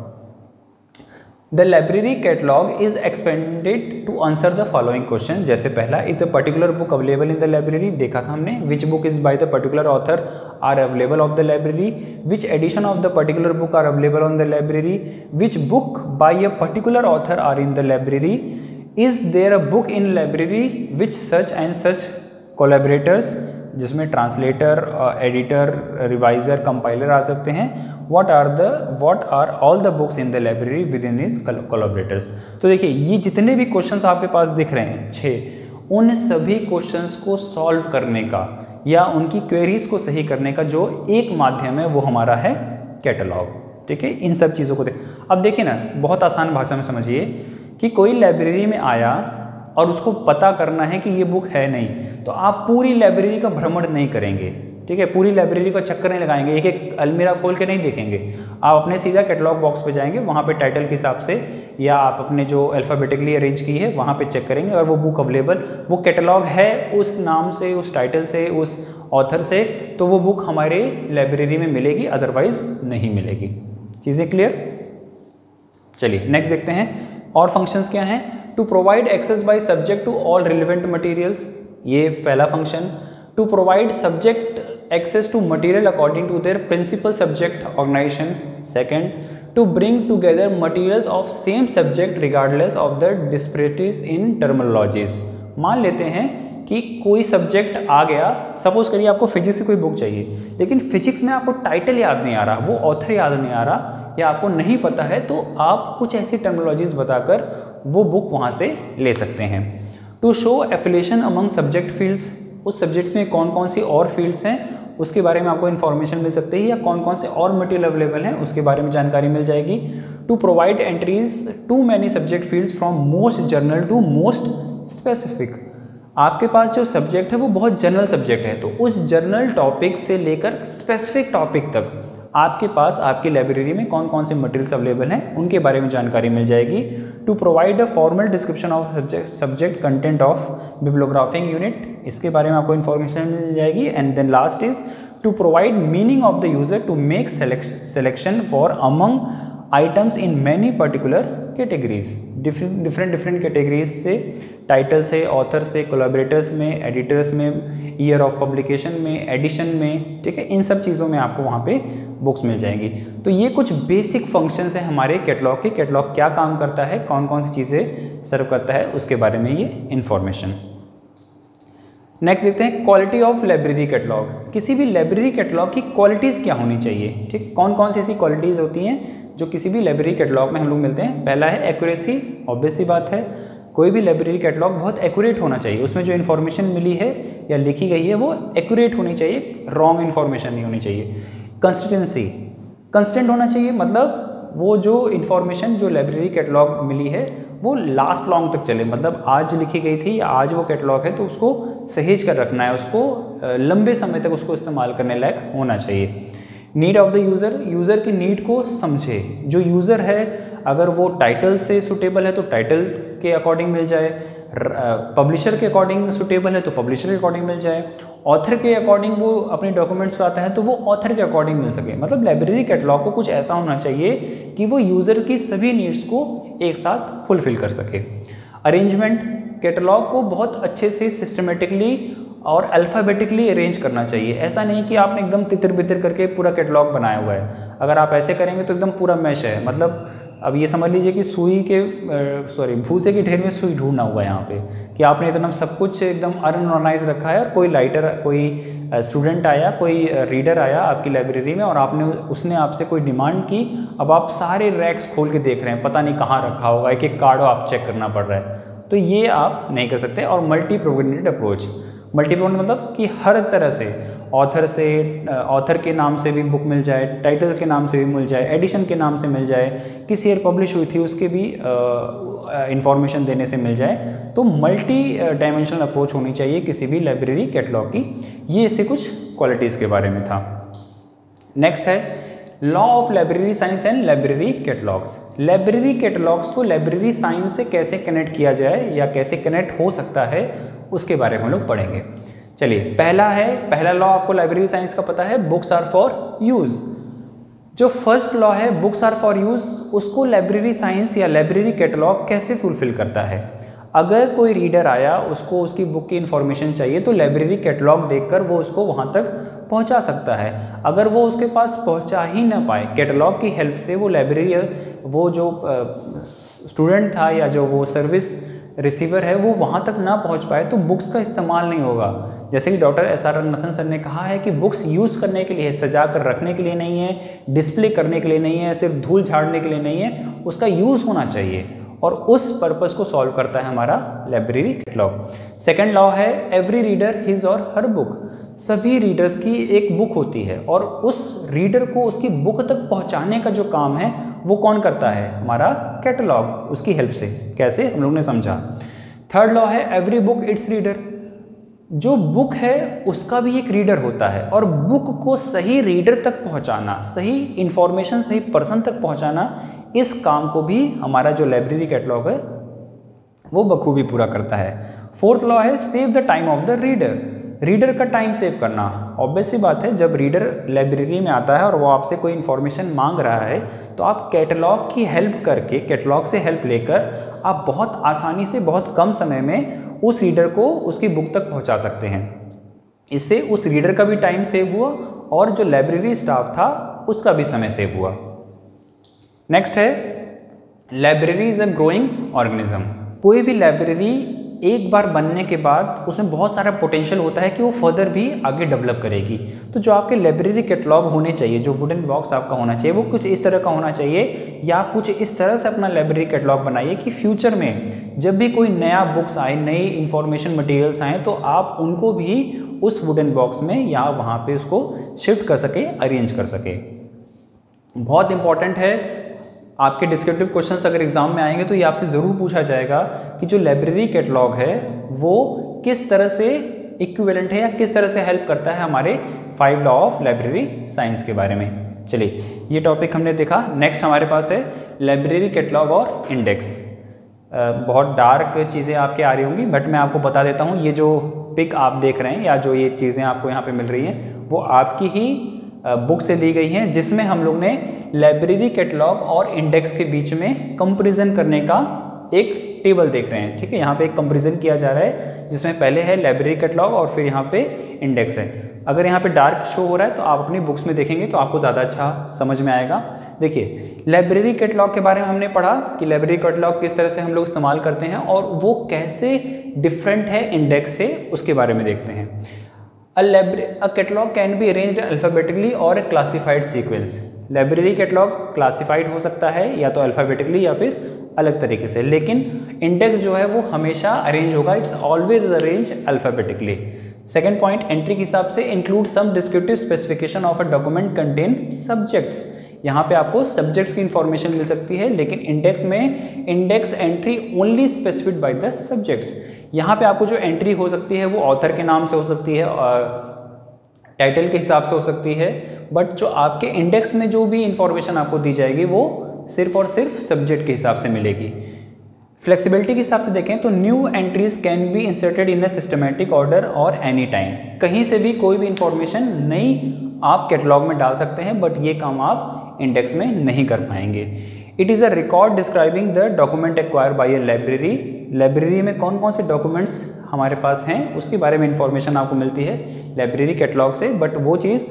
Speaker 1: The library catalogue is expanded to answer the following question. जैसे पहला, is a particular book available in the library, देखा था हमने। Which book is by the particular author are available of the library, which edition of the particular book are available on the library, which book by a particular author are in the library, is there a book in library which such and such collaborators, जिसमें translator, editor, reviser, compiler आ सकते हैं। What are the what are all the books in the library with in his collaborators. तो देखिए ये जितने भी questions आपके पास दिख रहे हैं छः, उन सभी क्वेश्चंस को सॉल्व करने का या उनकी क्वेरीज को सही करने का जो एक माध्यम है वो हमारा है कैटलॉग। ठीक है, इन सब चीज़ों को देख अब देखिए ना, बहुत आसान भाषा में समझिए कि कोई लाइब्रेरी में आया और उसको पता करना है कि ये बुक है नहीं, तो आप पूरी लाइब्रेरी का भ्रमण नहीं करेंगे। ठीक है, पूरी लाइब्रेरी का चक्कर नहीं लगाएंगे, एक एक अलमीरा खोल के नहीं देखेंगे। आप अपने सीधा कैटलॉग बॉक्स पे जाएंगे, वहाँ पे टाइटल के हिसाब से या आप अपने जो अल्फ़ाबेटिकली अरेंज की है वहाँ पे चेक करेंगे। अगर वो बुक अवेलेबल, वो कैटलॉग है उस नाम से, उस टाइटल से, उस ऑथर से, तो वो बुक हमारे लाइब्रेरी में मिलेगी, अदरवाइज नहीं मिलेगी। चीज़ें क्लियर? चलिए नेक्स्ट देखते हैं और फंक्शंस क्या हैं। To provide access by subject to all relevant materials, ये पहला function. To provide subject access to material according to their principal subject organisation, second. To bring together materials of same subject regardless of the disparities in terminologies. मान लेते हैं कि कोई subject आ गया, suppose करिए आपको फिजिक्स की कोई बुक चाहिए, लेकिन फिजिक्स में आपको टाइटल याद नहीं आ रहा, वो ऑथर याद नहीं आ रहा, या आपको नहीं पता है, तो आप कुछ ऐसी टर्मिनोलॉजीज बताकर वो बुक वहाँ से ले सकते हैं। To show affiliation among subject fields, उस सब्जेक्ट्स में कौन कौन सी और फील्ड्स हैं उसके बारे में आपको इन्फॉर्मेशन मिल सकती है, या कौन कौन से और मटेरियल अवेलेबल हैं उसके बारे में जानकारी मिल जाएगी। To provide entries to many subject fields from most general to most specific, आपके पास जो सब्जेक्ट है वो बहुत जनरल सब्जेक्ट है, तो उस जनरल टॉपिक से लेकर स्पेसिफिक टॉपिक तक आपके पास आपकी लाइब्रेरी में कौन कौन से मटेरियल्स अवेलेबल हैं उनके बारे में जानकारी मिल जाएगी। To provide a formal description of subject subject content of bibliographing unit, इसके बारे में आपको इन्फॉर्मेशन मिल जाएगी। And then last is to provide meaning of the user to make selection for among items in many particular categories, different different different categories से, title से, author से, collaborators में, एडिटर्स में, ईयर ऑफ पब्लिकेशन में, edition में, ठीक है, इन सब चीज़ों में आपको वहाँ पे बुक्स मिल जाएंगी। तो ये कुछ बेसिक फंक्शंस हैं हमारे कैटलॉग के। कैटलॉग क्या काम करता है, कौन कौन सी चीज़ें सर्व करता है, उसके बारे में ये इन्फॉर्मेशन। नेक्स्ट देखते हैं क्वालिटी ऑफ लाइब्रेरी कैटलॉग। किसी भी लाइब्रेरी कैटलॉग की क्वालिटीज़ क्या होनी चाहिए, ठीक, कौन कौन सी ऐसी क्वालिटीज़ होती हैं जो किसी भी लाइब्रेरी कैटलॉग में हम लोग मिलते हैं। पहला है एक्यूरेसी, ऑब्वियस सी बात है, कोई भी लाइब्रेरी कैटलॉग बहुत एक्यूरेट होना चाहिए, उसमें जो इन्फॉर्मेशन मिली है या लिखी गई है वो एक्यूरेट होनी चाहिए, रॉन्ग इन्फॉर्मेशन नहीं होनी चाहिए। कंसिस्टेंसी, कंसिस्टेंट होना चाहिए, मतलब वो जो इन्फॉर्मेशन जो लाइब्रेरी कैटलॉग मिली है वो लास्ट लॉन्ग तक चले, मतलब आज लिखी गई थी या आज वो कैटलॉग है तो उसको सहेज कर रखना है, उसको लंबे समय तक उसको इस्तेमाल करने लायक होना चाहिए। Need of the user, user की नीड को समझे, जो यूज़र है अगर वो टाइटल से सुटेबल है तो टाइटल के अकॉर्डिंग मिल जाए, पब्लिशर के अकॉर्डिंग सुटेबल है तो पब्लिशर के अकॉर्डिंग मिल जाए, ऑथर के अकॉर्डिंग वो अपने डॉक्यूमेंट्स लाता है तो वो ऑथर के अकॉर्डिंग मिल सके। मतलब लाइब्रेरी कैटलॉग को कुछ ऐसा होना चाहिए कि वो यूज़र की सभी नीड्स को एक साथ फुलफिल कर सके। अरेंजमेंट, कैटलॉग को बहुत अच्छे से सिस्टमेटिकली और अल्फ़ाबेटिकली अरेंज करना चाहिए। ऐसा नहीं कि आपने एकदम तितर बितर करके पूरा कैटलॉग बनाया हुआ है। अगर आप ऐसे करेंगे तो एकदम पूरा मैश है। मतलब अब ये समझ लीजिए कि सुई के सॉरी भूसे के ढेर में सुई ढूंढना हुआ है यहाँ पे, कि आपने इतना सब कुछ एकदम अनऑर्गेनाइज रखा है। और कोई लाइटर कोई स्टूडेंट आया, कोई रीडर आया आपकी लाइब्रेरी में और आपने उसने आपसे कोई डिमांड की, अब आप सारे रैक्स खोल के देख रहे हैं, पता नहीं कहाँ रखा होगा, एक एक कार्ड आप चेक करना पड़ रहा है, तो ये आप नहीं कर सकते। और multi prograded approach, multi prograded मतलब कि हर तरह से ऑथर से ऑथर के नाम से भी बुक मिल जाए, टाइटल के नाम से भी मिल जाए, एडिशन के नाम से मिल जाए, किस ईयर पब्लिश हुई थी उसके भी इंफॉर्मेशन देने से मिल जाए। तो मल्टी डायमेंशनल अप्रोच होनी चाहिए किसी भी लाइब्रेरी कैटलॉग की। ये इससे कुछ क्वालिटीज़ के बारे में था। नेक्स्ट है law of library science and library catalogues. Library catalogues को लाइब्रेरी साइंस से कैसे कनेक्ट किया जाए या कैसे कनेक्ट हो सकता है उसके बारे में हम लोग पढ़ेंगे। चलिए, पहला है पहला लॉ आपको लाइब्रेरी साइंस का पता है, बुक्स आर फॉर यूज़। जो फर्स्ट लॉ है बुक्स आर फॉर यूज़, उसको लाइब्रेरी साइंस या लाइब्रेरी कैटलॉग कैसे फुलफिल करता है। अगर कोई रीडर आया, उसको उसकी बुक की इन्फॉर्मेशन चाहिए तो लाइब्रेरी कैटलॉग देखकर वो उसको वहाँ तक पहुँचा सकता है। अगर वो उसके पास पहुँचा ही ना पाए, कैटलॉग की हेल्प से वो लाइब्रेरी वो जो स्टूडेंट था या जो वो सर्विस रिसीवर है वो वहाँ तक ना पहुँच पाए तो बुक्स का इस्तेमाल नहीं होगा। जैसे कि doctor S R Ranganathan sir ने कहा है कि बुक्स यूज़ करने के लिए है, सजा कर रखने के लिए नहीं है, डिस्प्ले करने के लिए नहीं है, सिर्फ धूल झाड़ने के लिए नहीं है, उसका यूज़ होना चाहिए। और उस पर्पस को सॉल्व करता है हमारा लाइब्रेरी कैटलॉग। सेकेंड लॉ है every reader his or her book. सभी रीडर्स की एक बुक होती है और उस रीडर को उसकी बुक तक पहुंचाने का जो काम है वो कौन करता है, हमारा कैटलॉग, उसकी हेल्प से। कैसे, हम लोग ने समझा। थर्ड लॉ है एवरी बुक इट्स रीडर। जो बुक है उसका भी एक रीडर होता है और बुक को सही रीडर तक पहुंचाना, सही इंफॉर्मेशन सही पर्सन तक पहुंचाना, इस काम को भी हमारा जो लाइब्रेरी कैटलॉग है वो बखूबी पूरा करता है। फोर्थ लॉ है save the time of the reader. Reader का टाइम सेव करना। ऑब्वियस सी बात है, जब रीडर लाइब्रेरी में आता है और वो आपसे कोई इन्फॉर्मेशन मांग रहा है तो आप कैटलॉग की हेल्प करके, कैटलॉग से हेल्प लेकर आप बहुत आसानी से बहुत कम समय में उस रीडर को उसकी बुक तक पहुंचा सकते हैं। इससे उस रीडर का भी टाइम सेव हुआ और जो लाइब्रेरी स्टाफ था उसका भी समय सेव हुआ। नेक्स्ट है library is a growing organism. कोई भी लाइब्रेरी एक बार बनने के बाद उसमें बहुत सारा पोटेंशियल होता है कि वो फर्दर भी आगे डेवलप करेगी। तो जो आपके लाइब्रेरी कैटलॉग होने चाहिए, जो वुडन बॉक्स आपका होना चाहिए, वो कुछ इस तरह का होना चाहिए या आप कुछ इस तरह से अपना लाइब्रेरी कैटलॉग बनाइए कि फ्यूचर में जब भी कोई नया बुक्स आए, नई इंफॉर्मेशन मटेरियल्स आएँ तो आप उनको भी उस वुडन बॉक्स में या वहाँ पे उसको शिफ्ट कर सके, अरेंज कर सके। बहुत इंपॉर्टेंट है, आपके डिस्क्रिप्टिव क्वेश्चंस अगर एग्जाम में आएंगे तो ये आपसे ज़रूर पूछा जाएगा कि जो लाइब्रेरी कैटलॉग है वो किस तरह से इक्विवेलेंट है या किस तरह से हेल्प करता है हमारे five law of library science के बारे में। चलिए, ये टॉपिक हमने देखा। नेक्स्ट हमारे पास है लाइब्रेरी कैटलॉग और इंडेक्स। बहुत डार्क चीज़ें आपके आ रही होंगी बट मैं आपको बता देता हूँ, ये जो पिक आप देख रहे हैं या जो ये चीज़ें आपको यहाँ पे मिल रही हैं वो आपकी ही बुक से ली गई हैं, जिसमें हम लोग ने लाइब्रेरी कैटलॉग और इंडेक्स के बीच में कंपैरिजन करने का एक टेबल देख रहे हैं। ठीक है, यहाँ पे एक कंपैरिजन किया जा रहा है जिसमें पहले है लाइब्रेरी कैटलॉग और फिर यहाँ पे इंडेक्स है। अगर यहाँ पे डार्क शो हो रहा है तो आप अपनी बुक्स में देखेंगे तो आपको ज़्यादा अच्छा समझ में आएगा। देखिए, लाइब्रेरी कैटलॉग के बारे में हमने पढ़ा कि लाइब्रेरी कैटलॉग किस तरह से हम लोग इस्तेमाल करते हैं और वो कैसे डिफरेंट है इंडेक्स से, उसके बारे में देखते हैं। A, a catalog can be arranged alphabetically or a classified sequence. Library catalogue classified हो सकता है या तो अल्फ़ाबेटिकली या फिर अलग तरीके से, लेकिन इंडेक्स जो है वो हमेशा अरेंज होगा, it's always arrange alphabetically. Second point, entry के हिसाब से include some descriptive specification of a document content subjects. यहाँ पे आपको सब्जेक्ट्स की इंफॉर्मेशन मिल सकती है, लेकिन इंडेक्स में index entry only specified by the subjects. यहाँ पे आपको जो एंट्री हो सकती है वो ऑथर के नाम से हो सकती है, टाइटल के हिसाब से हो सकती है, बट जो आपके इंडेक्स में जो भी इंफॉर्मेशन आपको दी जाएगी वो सिर्फ और सिर्फ सब्जेक्ट के हिसाब से मिलेगी। फ्लेक्सिबिलिटी के हिसाब से देखें तो new entries can be inserted in a systematic order or any time. कहीं से भी कोई भी इंफॉर्मेशन नई आप कैटलॉग में डाल सकते हैं, बट ये काम आप इंडेक्स में नहीं कर पाएंगे। It is a record describing the document acquire by a library. Library में कौन कौन से डॉक्यूमेंट्स हमारे पास हैं उसके बारे में इंफॉर्मेशन आपको मिलती है लाइब्रेरी कैटलॉग से, बट वो चीज़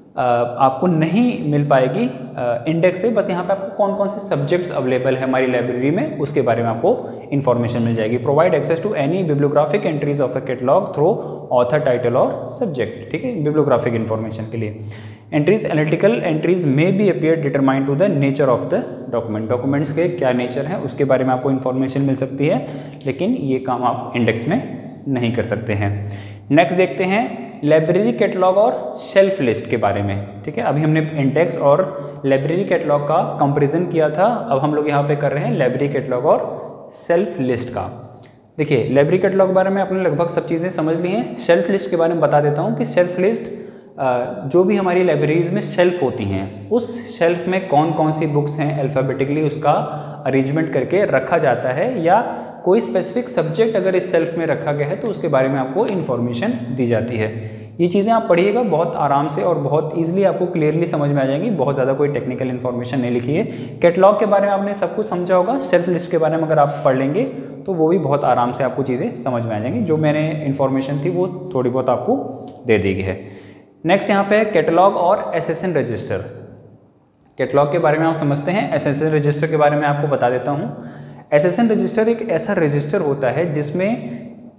Speaker 1: आपको नहीं मिल पाएगी इंडेक्स से। बस यहाँ पे आपको कौन कौन से सब्जेक्ट्स अवेलेबल है हमारी लाइब्रेरी में उसके बारे में आपको इन्फॉर्मेशन मिल जाएगी। Provide access to any bibliographic entries of a catalogue through author, title और सब्जेक्ट। ठीक है, बिब्लियोग्राफिक इन्फॉर्मेशन के लिए entries, analytical entries may be appear determine to the nature of the document. Documents के क्या नेचर है उसके बारे में आपको इन्फॉर्मेशन मिल सकती है, लेकिन ये काम आप इंडेक्स में नहीं कर सकते हैं। नेक्स्ट देखते हैं लाइब्रेरी कैटलॉग और शेल्फ लिस्ट के बारे में। ठीक है, अभी हमने इंडेक्स और लाइब्रेरी कैटलॉग का कंपैरिजन किया था, अब हम लोग यहाँ पे कर रहे हैं लाइब्रेरी कैटलॉग और सेल्फ लिस्ट का। देखिए, लाइब्रेरी कैटलॉग के बारे में आपने लगभग सब चीज़ें समझ ली हैं। शेल्फ लिस्ट के बारे में बता देता हूँ कि शेल्फ लिस्ट जो भी हमारी लाइब्रेरीज में शेल्फ होती हैं, उस शेल्फ में कौन कौन सी बुक्स हैं अल्फ़ाबेटिकली उसका अरेंजमेंट करके रखा जाता है, या कोई स्पेसिफिक सब्जेक्ट अगर इस सेल्फ में रखा गया है तो उसके बारे में आपको इन्फॉर्मेशन दी जाती है। ये चीज़ें आप पढ़िएगा बहुत आराम से और बहुत ईजिली आपको क्लियरली समझ में आ जाएंगी, बहुत ज़्यादा कोई टेक्निकल इन्फॉर्मेशन नहीं लिखी है। कैटलॉग के बारे में आपने सब कुछ समझा होगा, सेल्फ लिस्ट के बारे में अगर आप पढ़ लेंगे तो वो भी बहुत आराम से आपको चीज़ें समझ में आ जाएंगी। जो मैंने इन्फॉर्मेशन थी वो थोड़ी बहुत आपको दे दी गई है। नेक्स्ट यहाँ पे कैटलॉग और एसएसएन रजिस्टर। कैटलॉग के बारे में आप समझते हैं, एसएसएन रजिस्टर के बारे में आपको बता देता हूँ। एसएसएन रजिस्टर एक ऐसा रजिस्टर होता है जिसमें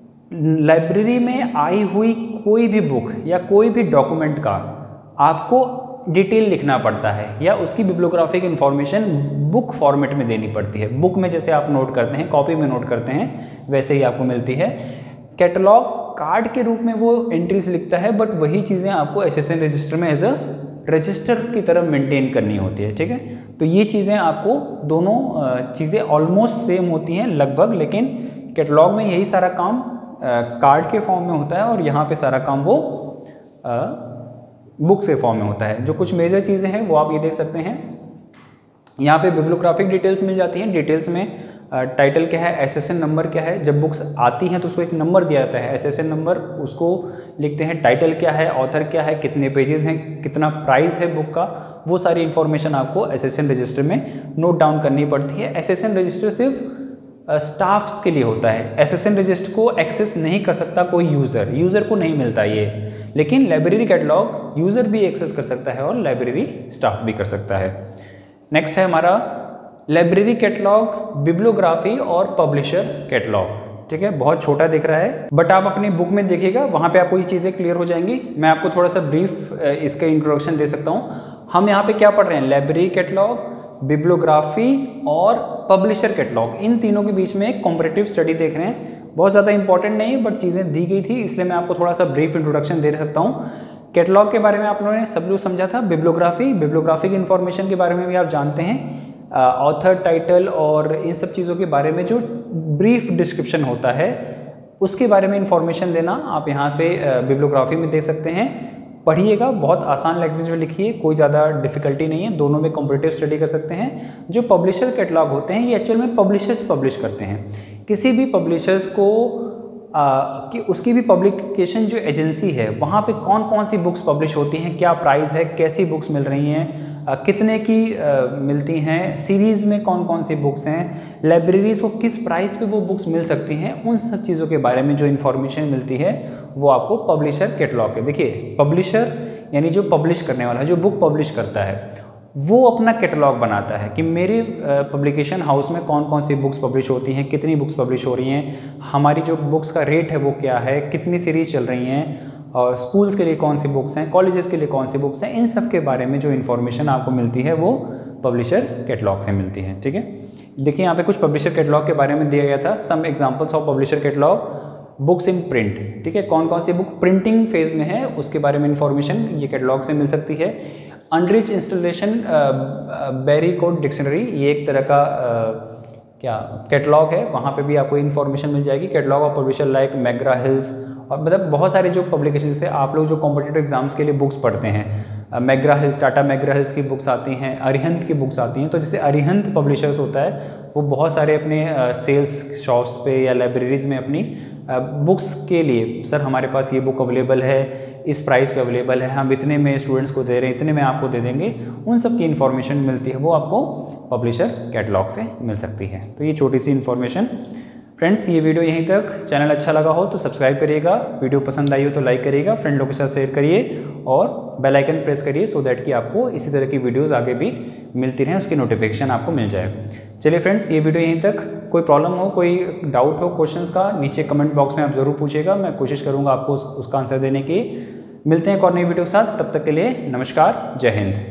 Speaker 1: लाइब्रेरी में आई हुई कोई भी बुक या कोई भी डॉक्यूमेंट का आपको डिटेल लिखना पड़ता है, या उसकी बिब्लियोग्राफिक इन्फॉर्मेशन बुक फॉर्मेट में देनी पड़ती है। बुक में जैसे आप नोट करते हैं, कॉपी में नोट करते हैं, वैसे ही आपको मिलती है। कैटलॉग कार्ड के रूप में वो एंट्रीज लिखता है, बट वही चीज़ें आपको एसएसएन रजिस्टर में एज अ रजिस्टर की तरह मेंटेन करनी होती है। ठीक है, तो ये चीज़ें आपको दोनों चीज़ें ऑलमोस्ट सेम होती हैं लगभग, लेकिन कैटलॉग में यही सारा काम कार्ड के फॉर्म में होता है और यहाँ पे सारा काम वो बुक से फॉर्म में होता है। जो कुछ मेजर चीज़ें हैं वो आप ये देख सकते हैं, यहाँ पे बिब्लियोग्राफिक डिटेल्स मिल जाती हैं। डिटेल्स में टाइटल क्या है, एसएसएन नंबर क्या है, जब बुक्स आती हैं तो उसको एक नंबर दिया जाता है एसएसएन नंबर, उसको लिखते हैं। टाइटल क्या है, ऑथर क्या है, कितने पेजेस हैं, कितना प्राइस है बुक का, वो सारी इन्फॉर्मेशन आपको एसएसएन रजिस्टर में नोट डाउन करनी पड़ती है। एसएसएन रजिस्टर सिर्फ स्टाफ्स के लिए होता है, एसएसएन रजिस्टर को एक्सेस नहीं कर सकता कोई यूज़र, यूज़र को नहीं मिलता ये, लेकिन लाइब्रेरी कैटलॉग यूज़र भी एक्सेस कर सकता है और लाइब्रेरी स्टाफ भी कर सकता है। नेक्स्ट है हमारा लाइब्रेरी कैटलॉग, बिब्लियोग्राफी और पब्लिशर कैटलॉग। ठीक है, बहुत छोटा दिख रहा है, बट आप अपनी बुक में देखिएगा, वहाँ पे आपको ये चीज़ें क्लियर हो जाएंगी। मैं आपको थोड़ा सा ब्रीफ इसका इंट्रोडक्शन दे सकता हूँ। हम यहाँ पे क्या पढ़ रहे हैं, लाइब्रेरी कैटलॉग, बिब्लियोग्राफी और पब्लिशर कैटलॉग, इन तीनों के बीच में एक कॉम्परेटिव स्टडी देख रहे हैं। बहुत ज़्यादा इंपॉर्टेंट नहीं है, बट चीज़ें दी गई थी इसलिए मैं आपको थोड़ा सा ब्रीफ इंट्रोडक्शन दे सकता हूँ। कैटलॉग के बारे में आप लोगों ने सब लोग समझा था। बिब्लियोग्राफी, बिब्लियोग्राफिक इन्फॉर्मेशन के बारे में भी आप जानते हैं, ऑथर, टाइटल और इन सब चीज़ों के बारे में जो ब्रीफ डिस्क्रिप्शन होता है उसके बारे में इंफॉर्मेशन देना आप यहाँ पे बिब्लियोग्राफी में दे सकते हैं। पढ़िएगा, बहुत आसान लैंग्वेज में लिखिए, कोई ज़्यादा डिफिकल्टी नहीं है, दोनों में कॉम्पिटिटिव स्टडी कर सकते हैं। जो पब्लिशर कैटलॉग होते हैं ये एक्चुअल में पब्लिशर्स पब्लिश करते हैं। किसी भी पब्लिशर्स को आ, कि उसकी भी पब्लिकेशन जो एजेंसी है वहाँ पे कौन कौन सी बुक्स पब्लिश होती हैं, क्या प्राइस है, कैसी बुक्स मिल रही हैं, आ, कितने की आ, मिलती हैं, सीरीज़ में कौन कौन सी बुक्स हैं, लाइब्रेरीज़ को किस प्राइस पे वो बुक्स मिल सकती हैं, उन सब चीज़ों के बारे में जो इन्फॉर्मेशन मिलती है वो आपको पब्लिशर कैटलॉग है। देखिए, पब्लिशर यानी जो पब्लिश करने वाला है, जो बुक पब्लिश करता है, वो अपना कैटलॉग बनाता है कि मेरे पब्लिकेशन हाउस में कौन कौन सी बुक्स पब्लिश होती हैं, कितनी बुक्स पब्लिश हो रही हैं, हमारी जो बुक्स का रेट है वो क्या है, कितनी सीरीज़ चल रही हैं, और स्कूल्स के लिए कौन सी बुक्स हैं, कॉलेजेस के लिए कौन सी बुक्स हैं, इन सब के बारे में जो इन्फॉर्मेशन आपको मिलती है वो पब्लिशर कैटलॉग से मिलती है। ठीक है, देखिए यहाँ पे कुछ पब्लिशर कैटलॉग के बारे में दिया गया था। Some examples of publisher catalogue, books in print. ठीक है, कौन कौन सी बुक प्रिंटिंग फेज में है उसके बारे में इन्फॉर्मेशन ये कैटलॉग से मिल सकती है। Enrich installation very code dictionary, ये एक तरह का uh, क्या कैटलॉग है, वहाँ पे भी आपको इन्फॉर्मेशन मिल जाएगी। Catalogue of publisher like McGraw Hills, और मतलब बहुत सारे जो पब्लिकेशन से आप लोग जो कॉम्पिटिटिव एग्जाम्स के लिए बुक्स पढ़ते हैं, McGraw Hills, Tata McGraw Hills की बुक्स आती हैं, अरिहंत की बुक्स आती हैं। तो जैसे अरिहंत पब्लिशर्स होता है वो बहुत सारे अपने सेल्स शॉप्स पे या लाइब्रेरीज़ में अपनी बुक्स के लिए, सर हमारे पास ये बुक अवेलेबल है, इस प्राइस पे अवेलेबल है, हम इतने में स्टूडेंट्स को दे रहे हैं, इतने में आपको दे देंगे, उन सब की इन्फॉर्मेशन मिलती है, वो आपको पब्लिशर कैटलॉग से मिल सकती है। तो ये छोटी सी इन्फॉर्मेशन। फ्रेंड्स ये वीडियो यहीं तक। चैनल अच्छा लगा हो तो सब्सक्राइब करिएगा, वीडियो पसंद आई हो तो लाइक करिएगा, फ्रेंड लोगों के साथ शेयर करिए और बेल आइकन प्रेस करिए सो दैट कि आपको इसी तरह की वीडियोस आगे भी मिलती रहें, उसकी नोटिफिकेशन आपको मिल जाए। चलिए फ्रेंड्स ये वीडियो यहीं तक। कोई प्रॉब्लम हो, कोई डाउट हो क्वेश्चंस का, नीचे कमेंट बॉक्स में आप ज़रूर पूछिएगा, मैं कोशिश करूँगा आपको उस, उसका आंसर देने की। मिलते हैं एक और नई वीडियो के साथ, तब तक के लिए नमस्कार, जय हिंद।